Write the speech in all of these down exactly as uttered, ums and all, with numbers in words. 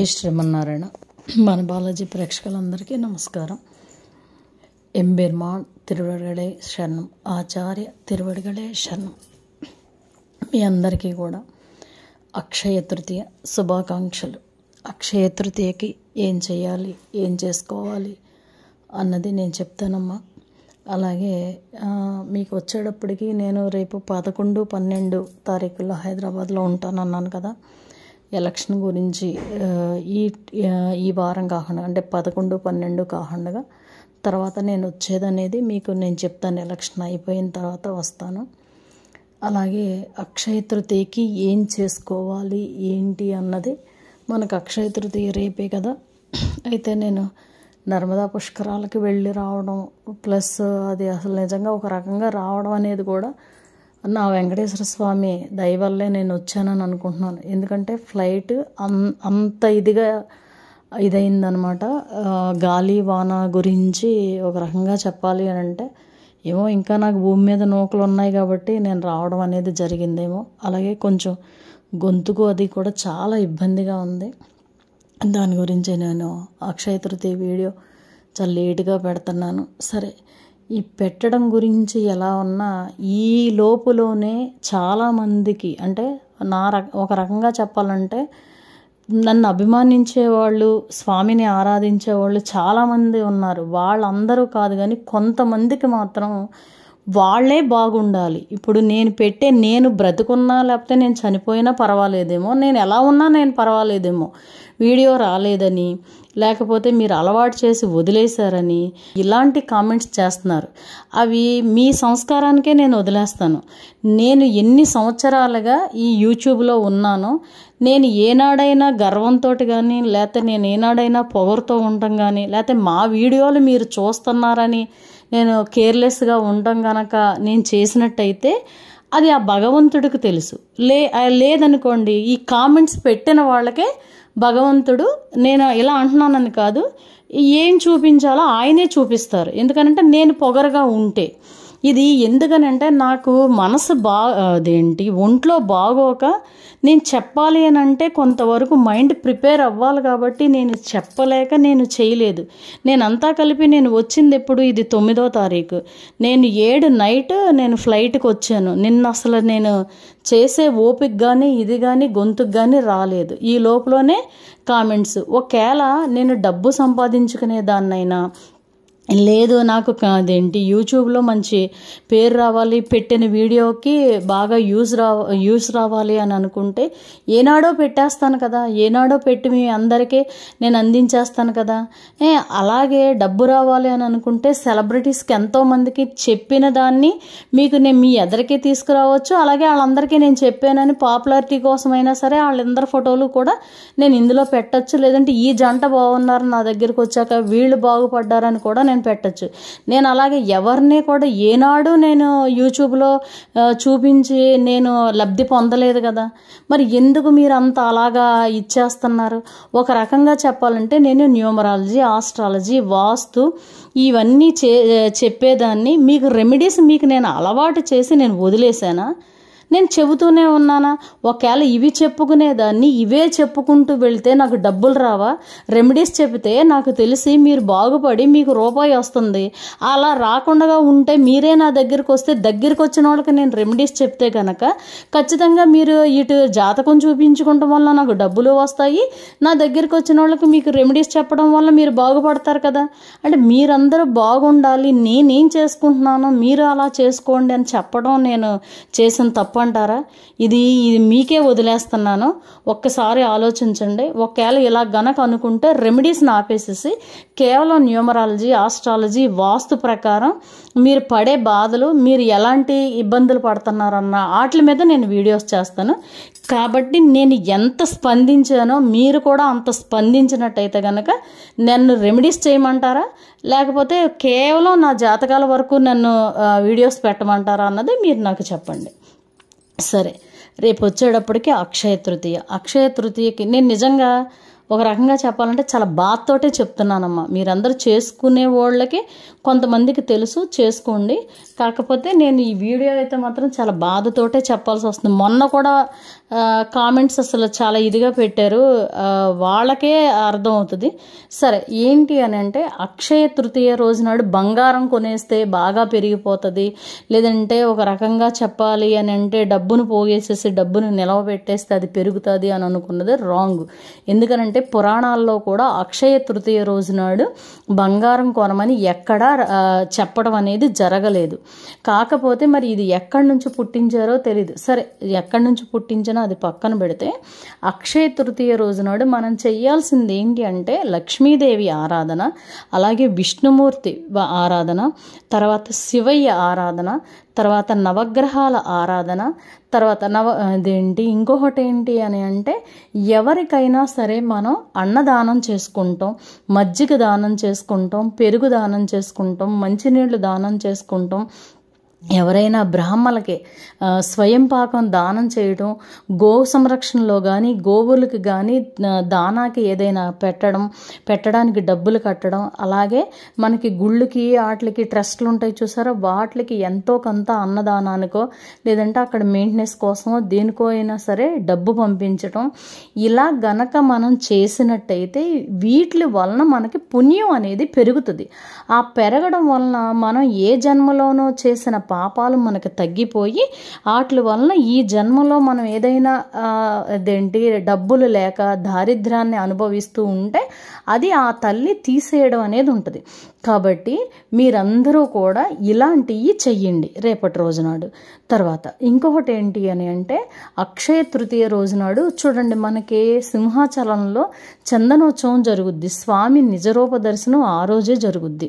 జై శ్రీమన్నారాయణ. మన బాలాజీ ప్రేక్షకులందరికీ నమస్కారం. ఎంబెర్మాన్ తిరువడిగళే శరణం, ఆచార్య తిరువడిగళే శరణం. మీ అందరికీ కూడా అక్షయ తృతీయ శుభాకాంక్షలు. అక్షయ తృతీయకి ఏం చేయాలి, ఏం చేసుకోవాలి అన్నది నేను చెప్తానమ్మా. అలాగే మీకు వచ్చేటప్పటికి నేను రేపు పదకొండు పన్నెండు తారీఖుల్లో హైదరాబాద్లో ఉంటానన్నాను కదా. ఎలక్షన్ గురించి ఈ ఈ వారం కాకుండా అంటే పదకొండు పన్నెండు కాకుండా తర్వాత నేను వచ్చేదనేది మీకు నేను చెప్తాను. ఎలక్షన్ అయిపోయిన తర్వాత వస్తాను. అలాగే అక్షయ తృతీయకి ఏం చేసుకోవాలి ఏంటి అన్నది మనకు అక్షయ తృతీయ రేపే కదా. అయితే నేను నర్మదా పుష్కరాలకి వెళ్ళి రావడం ప్లస్ అది అసలు నిజంగా ఒక రకంగా రావడం అనేది కూడా నా వెంకటేశ్వర స్వామి దయ వల్లే నేను వచ్చానని అనుకుంటున్నాను. ఎందుకంటే ఫ్లైట్ అన్ అంత ఇదిగా ఇదైందనమాట. గాలి వాన గురించి ఒక రకంగా చెప్పాలి అని అంటే ఏమో ఇంకా నాకు భూమి మీద నూకలు ఉన్నాయి కాబట్టి నేను రావడం అనేది జరిగిందేమో. అలాగే కొంచెం గొంతుకు అది కూడా చాలా ఇబ్బందిగా ఉంది. దాని గురించి నేను అక్షయ తృతీయ వీడియో చాలా లేటుగా పెడుతున్నాను. సరే, ఈ పెట్టడం గురించి ఎలా ఉన్నా ఈ లోపులోనే చాలామందికి అంటే నా రక ఒక రకంగా చెప్పాలంటే నన్ను అభిమానించే వాళ్ళు, స్వామిని ఆరాధించే వాళ్ళు చాలామంది ఉన్నారు. వాళ్ళందరూ కాదు కానీ కొంతమందికి మాత్రం వాళ్ళే బాగుండాలి. ఇప్పుడు నేను పెట్టే నేను బ్రతుకున్నా లేకపోతే నేను చనిపోయినా పర్వాలేదేమో, నేను ఎలా ఉన్నా నేను పర్వాలేదేమో, వీడియో రాలేదని లేకపోతే మీరు అలవాటు చేసి వదిలేశారని ఇలాంటి కామెంట్స్ చేస్తున్నారు. అవి మీ సంస్కారానికే నేను వదిలేస్తాను. నేను ఎన్ని సంవత్సరాలుగా ఈ యూట్యూబ్లో ఉన్నానో నేను ఏనాడైనా గర్వంతో కానీ లేకపోతే నేను ఏనాడైనా పొగరుతో ఉండటం కానీ లేకపోతే మా వీడియోలు మీరు చూస్తున్నారని నేను కేర్లెస్గా ఉండటం కనుక నేను చేసినట్టయితే అది ఆ భగవంతుడికి తెలుసు. లే లేదనుకోండి ఈ కామెంట్స్ పెట్టిన వాళ్ళకే భగవంతుడు, నేను ఇలా అంటున్నానని కాదు, ఏం చూపించాలో ఆయనే చూపిస్తారు. ఎందుకనంటే నేను పొగరగా ఉంటే ఇది ఎందుకనంటే నాకు మనసు బా అదేంటి ఒంట్లో బాగోక నేను చెప్పాలి అని అంటే కొంతవరకు మైండ్ ప్రిపేర్ అవ్వాలి కాబట్టి నేను చెప్పలేక నేను చేయలేదు. నేను అంతా కలిపి నేను వచ్చింది ఎప్పుడు ఇది తొమ్మిదో తారీఖు, నేను ఏడు నైట్ నేను ఫ్లైట్కి వచ్చాను. నిన్న అసలు నేను చేసే ఓపిక కానీ ఇది కానీ గొంతుకు కానీ రాలేదు. ఈ లోపలనే కామెంట్స్. ఒకవేళ నేను డబ్బు సంపాదించుకునే దాన్నైనా లేదు నాకు అదేంటి యూట్యూబ్లో మంచి పేరు రావాలి, పెట్టిన వీడియోకి బాగా యూజ్ రా యూస్ రావాలి అని అనుకుంటే ఏనాడో పెట్టేస్తాను కదా, ఏనాడో పెట్టి మీ అందరికీ నేను అందించేస్తాను కదా. అలాగే డబ్బు రావాలి అని అనుకుంటే సెలబ్రిటీస్కి ఎంతోమందికి చెప్పిన దాన్ని మీకు నేను మీ ఎదరికే తీసుకురావచ్చు. అలాగే వాళ్ళందరికీ నేను చెప్పానని పాపులారిటీ కోసమైనా సరే వాళ్ళందరి ఫోటోలు కూడా నేను ఇందులో పెట్టచ్చు. లేదంటే ఈ జంట బాగున్నారు నా దగ్గరికి వచ్చాక వీళ్ళు బాగుపడ్డారని కూడా నేను పెట్టచ్చు. నేను అలాగే ఎవరిని కూడా ఏనాడు నేను యూట్యూబ్లో చూపించి నేను లబ్ధి పొందలేదు కదా. మరి ఎందుకు మీరు అంత అలాగా ఇచ్చేస్తున్నారు? ఒక రకంగా చెప్పాలంటే నేను న్యూమరాలజీ, ఆస్ట్రాలజీ, వాస్తు ఇవన్నీ చే చెప్పేదాన్ని మీకు రెమెడీస్ మీకు నేను అలవాటు చేసి నేను వదిలేశానా? నేను చెబుతూనే ఉన్నానా? ఒకవేళ ఇవి చెప్పుకునేదాన్ని ఇవే చెప్పుకుంటూ వెళ్తే నాకు డబ్బులు రావా? రెమెడీస్ చెబితే నాకు తెలిసి మీరు బాగుపడి మీకు రూపాయి వస్తుంది. అలా రాకుండా ఉంటే మీరే నా దగ్గరికి వస్తే దగ్గరికి వచ్చిన వాళ్ళకి నేను రెమెడీస్ చెప్తే కనుక ఖచ్చితంగా మీరు ఇటు జాతకం చూపించుకోవడం వల్ల నాకు డబ్బులు వస్తాయి, నా దగ్గరికి వచ్చిన వాళ్ళకి మీకు రెమెడీస్ చెప్పడం వల్ల మీరు బాగుపడతారు కదా. అంటే మీరందరూ బాగుండాలి, నేనేం చేసుకుంటున్నానో మీరు అలా చేసుకోండి అని చెప్పడం నేను చేసిన తప్పు అంటారా? ఇది ఇది మీకే వదిలేస్తున్నాను. ఒక్కసారి ఆలోచించండి. ఒకవేళ ఇలా గనక అనుకుంటే రెమెడీస్ని ఆపేసేసి కేవలం న్యూమరాలజీ, ఆస్ట్రాలజీ, వాస్తు ప్రకారం మీరు పడే బాధలు, మీరు ఎలాంటి ఇబ్బందులు పడుతున్నారన్న వాటి మీద నేను వీడియోస్ చేస్తాను. కాబట్టి నేను ఎంత స్పందించానో మీరు కూడా అంత స్పందించినట్టయితే కనుక నన్ను రెమెడీస్ చేయమంటారా లేకపోతే కేవలం నా జాతకాల వరకు నన్ను వీడియోస్ పెట్టమంటారా అన్నది మీరు నాకు చెప్పండి. సరే, రేపు వచ్చేటప్పటికి అక్షయ తృతీయ. అక్షయ తృతీయకి నేను నిజంగా ఒక రకంగా చెప్పాలంటే చాలా బాధతోటే చెప్తున్నానమ్మా. మీరందరూ చేసుకునే వాళ్ళకి కొంతమందికి తెలుసు, చేసుకోండి. కాకపోతే నేను ఈ వీడియో అయితే మాత్రం చాలా బాధతోటే చెప్పాల్సి వస్తుంది. మొన్న కూడా కామెంట్స్ అసలు చాలా ఇదిగా పెట్టారు, వాళ్ళకే అర్థం అవుతుంది. సరే, ఏంటి అని అంటే అక్షయ తృతీయ రోజు నాడు బంగారం కొనేస్తే బాగా పెరిగిపోతుంది, లేదంటే ఒక రకంగా చెప్పాలి అని అంటే డబ్బును పోగేసేసి డబ్బును నిలవ పెట్టేస్తే అది పెరుగుతుంది అని అనుకున్నది రాంగ్. ఎందుకనంటే పురాణాల్లో కూడా అక్షయ తృతీయ రోజు నాడు బంగారం కొనమని ఎక్కడా చెప్పడం అనేది జరగలేదు. కాకపోతే మరి ఇది ఎక్కడి నుంచి పుట్టించారో తెలియదు. సరే, ఎక్కడి నుంచి పుట్టించినా అది పక్కన పెడితే అక్షయ తృతీయ రోజు నాడు మనం చెయ్యాల్సింది ఏంటి అంటే లక్ష్మీదేవి ఆరాధన, అలాగే విష్ణుమూర్తి ఆరాధన, తర్వాత శివయ్య ఆరాధన, తర్వాత నవగ్రహాల ఆరాధన, తర్వాత నవ అదేంటి ఇంకొకటి ఏంటి అని అంటే ఎవరికైనా సరే మనం అన్నదానం చేసుకుంటాం, మజ్జిగ దానం చేసుకుంటాం, పెరుగు దానం చేసుకుంటాం, మంచినీళ్ళు దానం చేసుకుంటాం. ఎవరైనా బ్రాహ్మలకి స్వయం పాకం దానం చేయడం, గో సంరక్షణలో కానీ గోవులకి కానీ దానాకి ఏదైనా పెట్టడం, పెట్టడానికి డబ్బులు కట్టడం, అలాగే మనకి గుళ్ళకి వాటికి ట్రస్ట్లు ఉంటాయి చూసారా, వాటికి ఎంతో కొంత అన్నదానానికో లేదంటే అక్కడ మెయింటెనెన్స్ కోసమో దేనికో అయినా సరే డబ్బు పంపించడం, ఇలా గనక మనం చేసినట్టయితే వీటి వలన మనకి పుణ్యం అనేది పెరుగుతుంది. ఆ పెరగడం వలన మనం ఏ జన్మలోనో చేసిన పాపాలు మనకు తగ్గిపోయి వాటి వలన ఈ జన్మలో మనం ఏదైనా అదేంటి డబ్బులు లేక దారిద్ర్యాన్ని అనుభవిస్తూ ఉంటే అది ఆ తల్లి తీసేయడం అనేది ఉంటుంది. కాబట్టి మీరందరూ కూడా ఇలాంటివి చెయ్యండి రేపటి రోజునాడు. తర్వాత ఇంకొకటి ఏంటి అని అంటే అక్షయ తృతీయ రోజునాడు చూడండి, మనకి సింహాచలంలో చందనోత్సవం జరుగుద్ది. స్వామి నిజరూప దర్శనం ఆ రోజే జరుగుద్ది.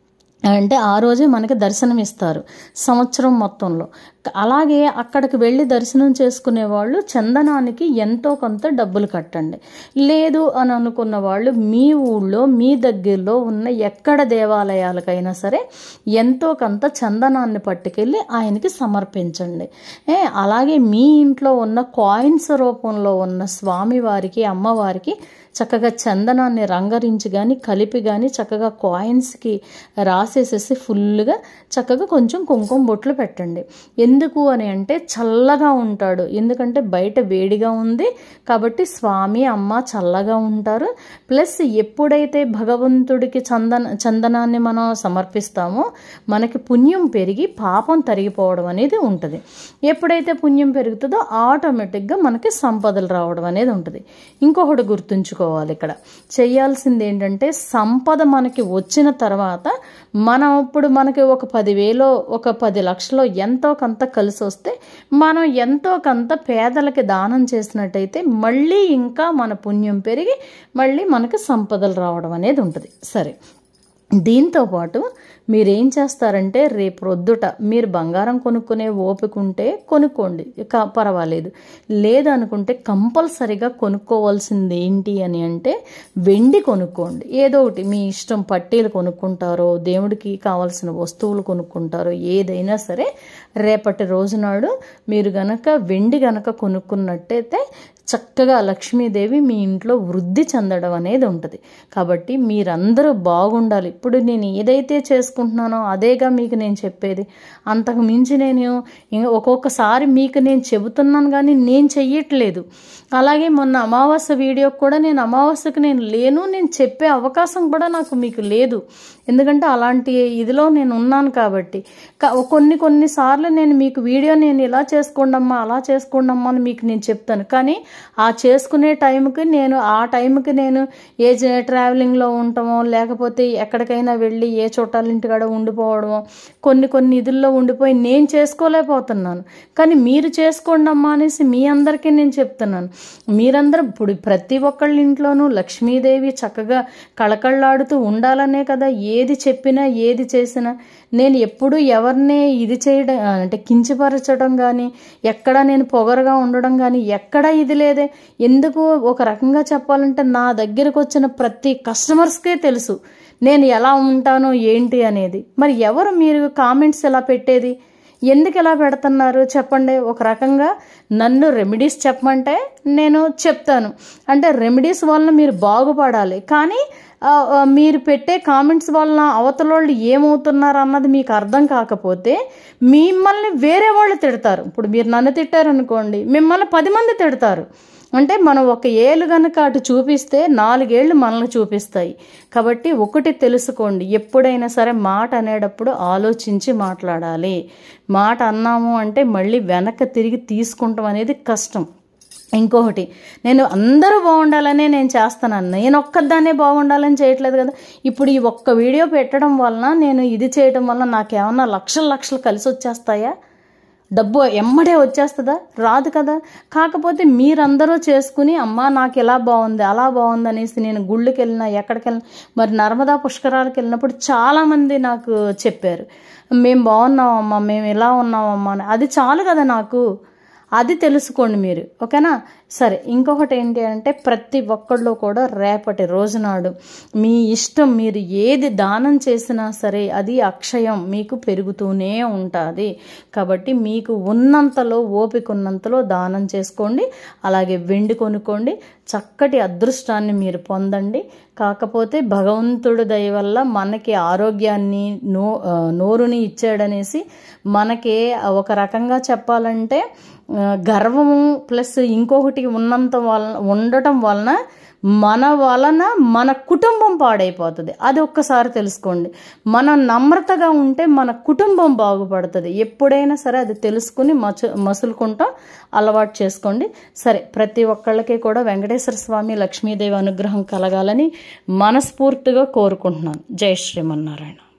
అంటే ఆ రోజే మనకి దర్శనం ఇస్తారు సంవత్సరం మొత్తంలో. అలాగే అక్కడికి వెళ్ళి దర్శనం చేసుకునే వాళ్ళు చందనానికి ఎంతో కొంత డబ్బులు కట్టండి. లేదు అని అనుకున్న వాళ్ళు మీ ఊళ్ళో మీ దగ్గరలో ఉన్న ఎక్కడ దేవాలయాలకైనా సరే ఎంతో కొంత చందనాన్ని పట్టుకెళ్ళి ఆయనకి సమర్పించండి. ఏ అలాగే మీ ఇంట్లో ఉన్న కాయిన్స్ రూపంలో ఉన్న స్వామివారికి అమ్మవారికి చక్కగా చందనాన్ని రంగరించి కానీ కలిపి కానీ చక్కగా కాయిన్స్కి రాసేసేసి ఫుల్గా చక్కగా కొంచెం కుంకుమ బొట్లు పెట్టండి. ఎందుకు అని అంటే చల్లగా ఉంటాడు, ఎందుకంటే బయట వేడిగా ఉంది కాబట్టి స్వామి అమ్మ చల్లగా ఉంటారు. ప్లస్ ఎప్పుడైతే భగవంతుడికి చందన చందనాన్ని మనం సమర్పిస్తామో మనకి పుణ్యం పెరిగి పాపం తరిగిపోవడం అనేది ఉంటుంది. ఎప్పుడైతే పుణ్యం పెరుగుతుందో ఆటోమేటిక్గా మనకి సంపదలు రావడం అనేది ఉంటుంది. ఇంకొకటి గుర్తుంచుకో, ఇక్కడ చేయాల్సింది ఏంటంటే సంపద మనకి వచ్చిన తర్వాత మనం ఇప్పుడు మనకి ఒక పదివేలో ఒక పది లక్షలో ఎంతో కొంత కలిసి వస్తే మనం ఎంతో కొంత పేదలకి దానం చేసినట్టయితే మళ్ళీ ఇంకా మన పుణ్యం పెరిగి మళ్ళీ మనకి సంపదలు రావడం అనేది ఉంటుంది. సరే, దీంతోపాటు మీరేం చేస్తారంటే రేపు రొద్దుట మీరు బంగారం కొనుక్కునే ఓపిక ఉంటే కొనుక్కోండి, పర్వాలేదు. లేదనుకుంటే కంపల్సరిగా కొనుక్కోవాల్సింది ఏంటి అని అంటే వెండి కొనుక్కోండి. ఏదో ఒకటి మీ ఇష్టం, పట్టీలు కొనుక్కుంటారో దేవుడికి కావాల్సిన వస్తువులు కొనుక్కుంటారో ఏదైనా సరే రేపటి రోజునాడు మీరు గనక వెండి గనక కొనుక్కున్నట్టయితే చక్కగా లక్ష్మీదేవి మీ ఇంట్లో వృద్ధి చెందడం అనేది ఉంటుంది. కాబట్టి మీరందరూ బాగుండాలి. ఇప్పుడు నేను ఏదైతే చేసుకుంటున్నానో అదేగా మీకు నేను చెప్పేది. అంతకు మించి నేను ఒక్కొక్కసారి మీకు నేను చెబుతున్నాను కానీ నేను చెయ్యట్లేదు. అలాగే మొన్న అమావాస్య వీడియోకి కూడా నేను అమావాస్యకు నేను లేను, నేను చెప్పే అవకాశం కూడా నాకు మీకు లేదు. ఎందుకంటే అలాంటి ఇదిలో నేను ఉన్నాను కాబట్టి కొన్ని కొన్నిసార్లు నేను మీకు వీడియో నేను ఇలా చేసుకోండమ్మా అలా చేసుకోండమ్మా అని మీకు నేను చెప్తాను. కానీ ఆ చేసుకునే టైంకి నేను ఆ టైంకి నేను ఏ ట్రావెలింగ్లో ఉంటామో లేకపోతే ఎక్కడికైనా వెళ్ళి ఏ చుట్టాల ఇంటికాడ ఉండిపోవడమో కొన్ని కొన్ని ఇదుల్లో ఉండిపోయి నేను చేసుకోలేకపోతున్నాను. కానీ మీరు చేసుకోండమ్మా అనేసి మీ అందరికీ నేను చెప్తున్నాను. మీరందరూ ఇప్పుడు ప్రతి ఒక్కళ్ళ ఇంట్లోనూ లక్ష్మీదేవి చక్కగా కళకళలాడుతూ ఉండాలనే కదా ఏది చెప్పినా ఏది చేసినా. నేను ఎప్పుడు ఎవరిని ఇది చేయడం అంటే కించపరచడం కానీ ఎక్కడ నేను పొగరుగా ఉండడం కానీ ఎక్కడ ఇది లేదే. ఎందుకు ఒక రకంగా చెప్పాలంటే నా దగ్గరకు వచ్చిన ప్రతి కస్టమర్స్కే తెలుసు నేను ఎలా ఉంటానో ఏంటి అనేది. మరి ఎవరు మీరు కామెంట్స్ ఎలా పెట్టేది? ఎందుకు ఇలా పెడుతున్నారు చెప్పండి. ఒక రకంగా నన్ను రెమెడీస్ చెప్పమంటే నేను చెప్తాను, అంటే రెమెడీస్ వలన మీరు బాగుపడాలి. కానీ మీరు పెట్టే కామెంట్స్ వలన అవతల వాళ్ళు ఏమవుతున్నారు అన్నది మీకు అర్థం కాకపోతే మిమ్మల్ని వేరే వాళ్ళు తిడతారు. ఇప్పుడు మీరు నన్ను తిట్టారనుకోండి, మిమ్మల్ని పది మంది తిడతారు. అంటే మనం ఒక ఏళ్ళు కనుక అటు చూపిస్తే నాలుగేళ్లు మనల్ని చూపిస్తాయి. కాబట్టి ఒకటి తెలుసుకోండి, ఎప్పుడైనా సరే మాట అనేటప్పుడు ఆలోచించి మాట్లాడాలి. మాట అన్నాము అంటే మళ్ళీ వెనక్కి తిరిగి తీసుకుంటాం అనేది కష్టం. ఇంకొకటి, నేను అందరూ బాగుండాలనే నేను చేస్తున్నాను, నేను ఒక్కదాన్నే బాగుండాలని చేయట్లేదు కదా. ఇప్పుడు ఈ ఒక్క వీడియో పెట్టడం వలన, నేను ఇది చేయడం వలన నాకేమన్నా లక్షల లక్షలు కలిసి వచ్చేస్తాయా? డబ్బు ఎమ్మడే వచ్చేస్తుందా? రాదు కదా. కాకపోతే మీరందరూ చేసుకుని అమ్మ నాకు ఇలా బాగుంది అలా బాగుంది అనేసి నేను గుళ్ళకి వెళ్ళినా ఎక్కడికి వెళ్ళినా, మరి నర్మదా పుష్కరాలకు వెళ్ళినప్పుడు చాలామంది నాకు చెప్పారు, మేము బాగున్నామమ్మా, మేము ఇలా ఉన్నామమ్మా అని. అది చాలు కదా నాకు. అది తెలుసుకోండి మీరు, ఓకేనా. సరే, ఇంకొకటి ఏంటి అంటే ప్రతి ఒక్కళ్ళు కూడా రేపటి రోజునాడు మీ ఇష్టం, మీరు ఏది దానం చేసినా సరే అది అక్షయం మీకు పెరుగుతూనే ఉంటుంది. కాబట్టి మీకు ఉన్నంతలో, ఓపిక ఉన్నంతలో దానం చేసుకోండి. అలాగే వెండి కొనుక్కోండి, చక్కటి అదృష్టాన్ని మీరు పొందండి. కాకపోతే భగవంతుడి దయ వల్ల మనకి ఆరోగ్యాన్ని, నో నోరుని ఇచ్చాడనేసి మనకి ఒక రకంగా చెప్పాలంటే గర్వము ప్లస్ ఇంకొకటి ఉన్నంత వలన ఉండటం వలన మన వలన మన కుటుంబం పాడైపోతుంది. అది ఒక్కసారి తెలుసుకోండి. మనం నమ్రతగా ఉంటే మన కుటుంబం బాగుపడుతుంది. ఎప్పుడైనా సరే అది తెలుసుకుని మసు మసులుకుంటాం అలవాటు చేసుకోండి. సరే, ప్రతి ఒక్కళ్ళకి కూడా వెంకటేశ్వర స్వామి, లక్ష్మీదేవి అనుగ్రహం కలగాలని మనస్ఫూర్తిగా కోరుకుంటున్నాను. జై శ్రీమన్నారాయణ.